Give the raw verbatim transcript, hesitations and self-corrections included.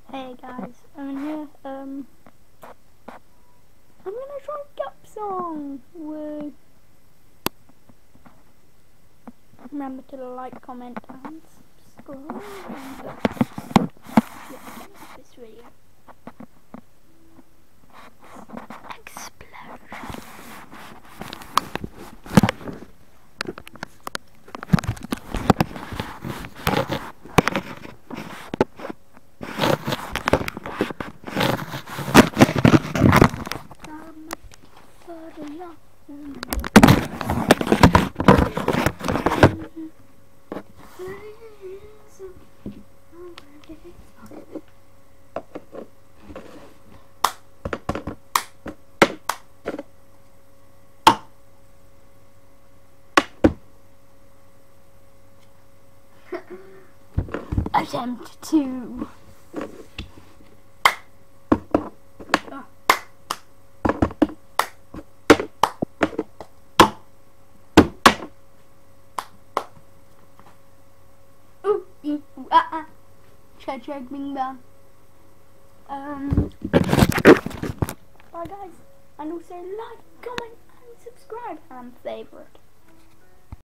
Hey guys, I'm here. Um, I'm gonna try Gap Song. Woo! Remember to like, comment, and subscribe. Yeah, this video. Explosion. Attempt two. Ooh, ee, ooh, ah, ah. Check, check, bing, bang. Um, bye guys, and also like, comment, and subscribe, and favorite.